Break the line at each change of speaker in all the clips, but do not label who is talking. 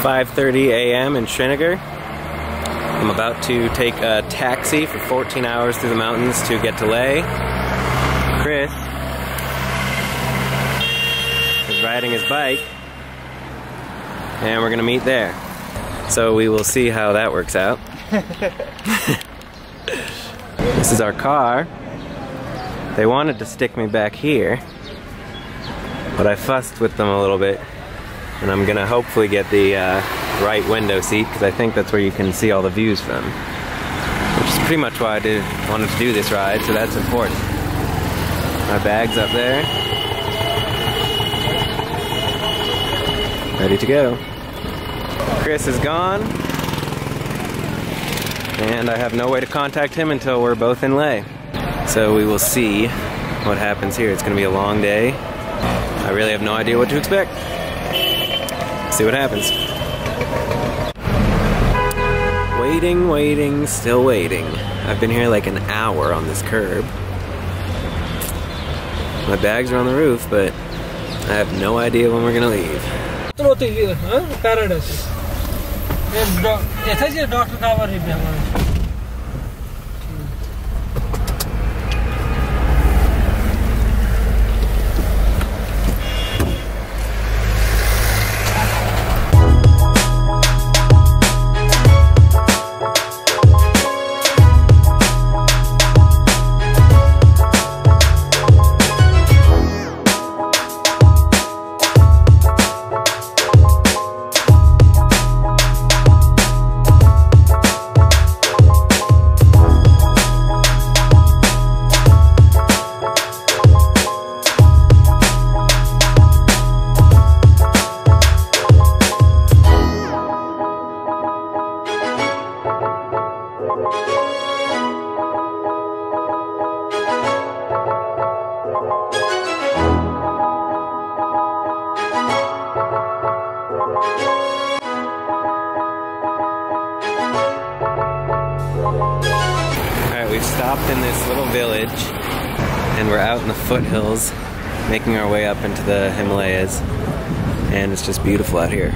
5:30 a.m. in Srinagar. I'm about to take a taxi for 14 hours through the mountains to get to Leh. Kris is riding his bike, and we're gonna meet there. So we will see how that works out. This is our car. They wanted to stick me back here, but I fussed with them a little bit, and I'm gonna hopefully get the right window seat because I think that's where you can see all the views from, which is pretty much why I wanted to do this ride, so that's important. My bag's up there, ready to go. Kris is gone, and I have no way to contact him until we're both in Leh. So we will see what happens here. It's gonna be a long day. I really have no idea what to expect. See what happens. Waiting, still waiting. I've been here like an hour on this curb. My bags are on the roof, but I have no idea when we're gonna leave.
Paradise.
We've stopped in this little village, and we're out in the foothills, making our way up into the Himalayas, and it's just beautiful out here.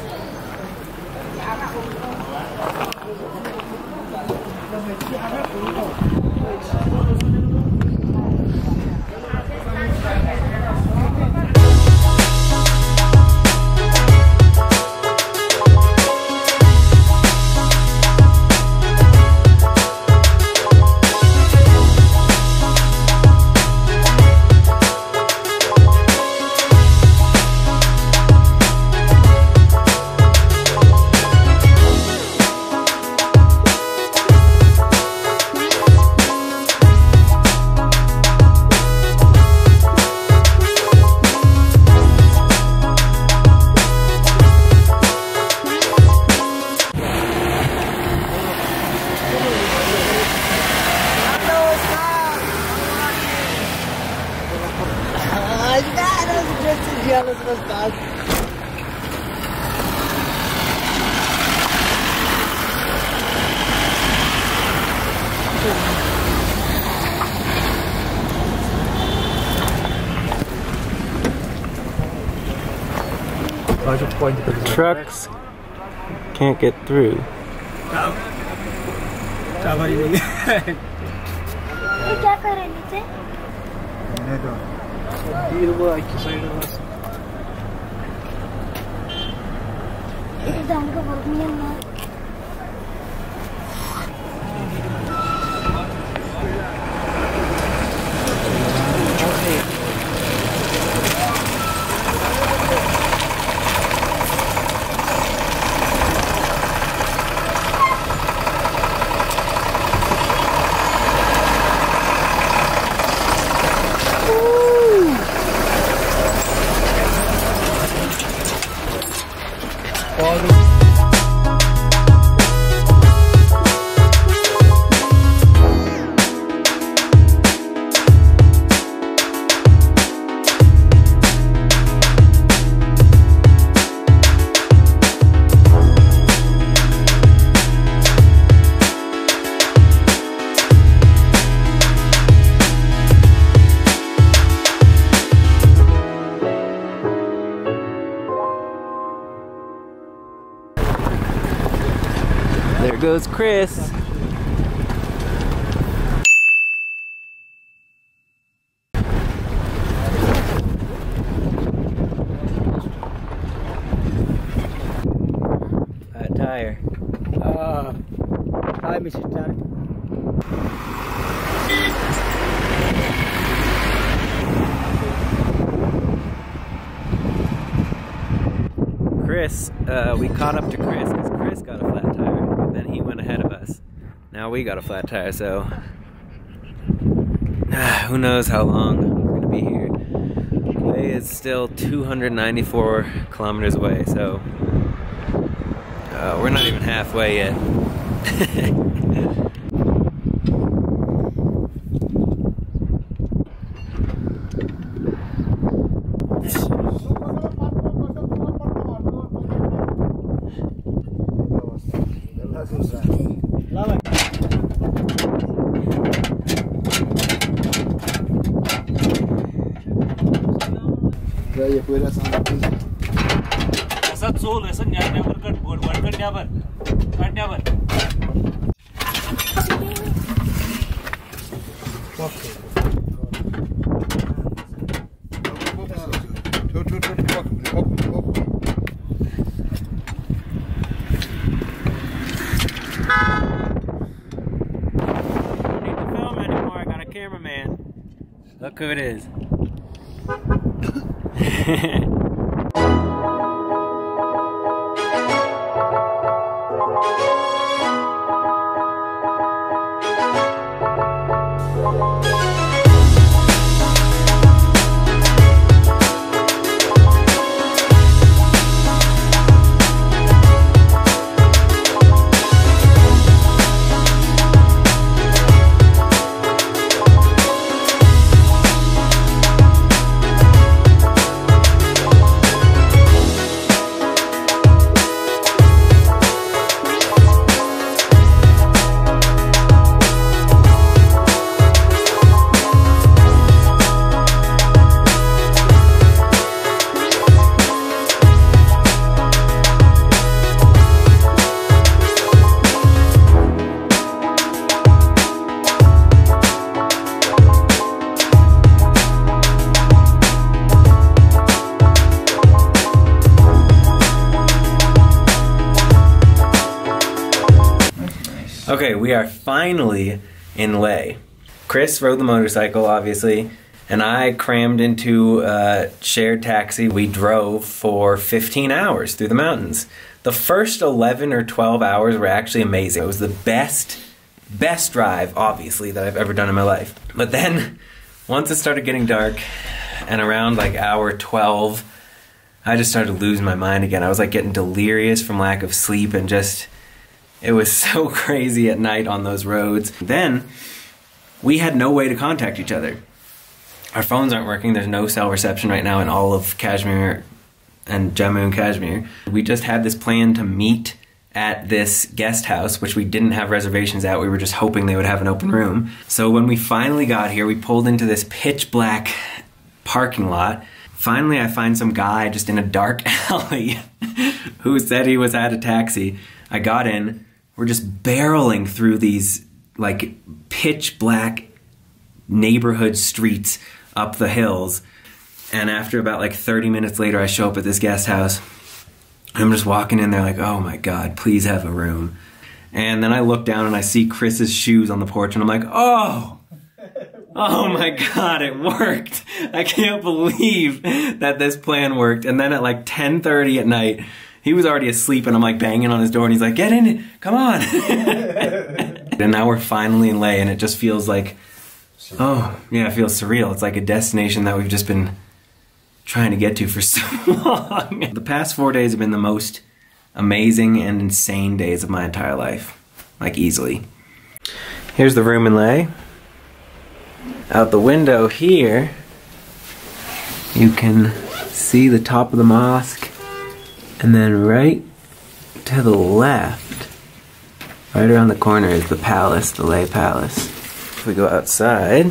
The trucks can't get through. There goes Kris. Flat tire.
Hi, Mr. Tan.
Kris, we caught up to Kris because Kris got a flat tire, but then he went ahead of us. Now we got a flat tire, so who knows how long we're gonna be here. Leh is still 294 kilometers away, so we're not even halfway yet. Look who it is. Okay, we are finally in Leh. Kris rode the motorcycle, obviously, and I crammed into a shared taxi. We drove for 15 hours through the mountains. The first 11 or 12 hours were actually amazing. It was the best drive, obviously, that I've ever done in my life. But then, once it started getting dark, and around like hour 12, I just started to lose my mind again. I was like getting delirious from lack of sleep and just, it was so crazy at night on those roads. Then, we had no way to contact each other. Our phones aren't working, there's no cell reception right now in all of Kashmir and Jammu and Kashmir. We just had this plan to meet at this guest house, which we didn't have reservations at. We were just hoping they would have an open room. So when we finally got here, we pulled into this pitch black parking lot. Finally, I find some guy just in a dark alley who said he was at a taxi. I got in. We're just barreling through these like pitch black neighborhood streets up the hills. And after about like 30 minutes later, I show up at this guest house. I'm just walking in there like, oh my God, please have a room. And then I look down and I see Kris's shoes on the porch and I'm like, oh my God, it worked. I can't believe that this plan worked. And then at like 10:30 at night, he was already asleep and I'm like banging on his door and he's like, get in, come on. And now we're finally in Leh and it just feels like, oh yeah, it feels surreal. It's like a destination that we've just been trying to get to for so long. The past 4 days have been the most amazing and insane days of my entire life. Like easily. Here's the room in Leh. Out the window here, you can see the top of the mosque. And then right to the left, right around the corner is the palace, the Leh Palace. If we go outside,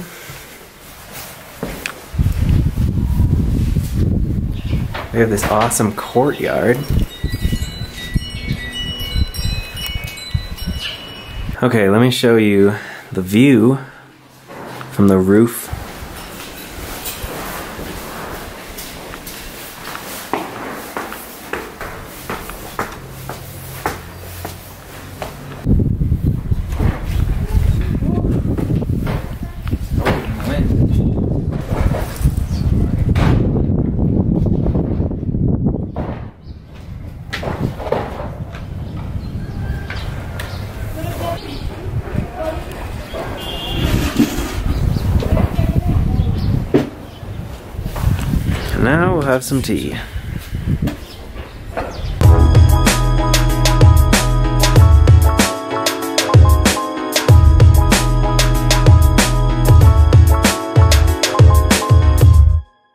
we have this awesome courtyard. Okay, let me show you the view from the roof. Now we'll have some tea.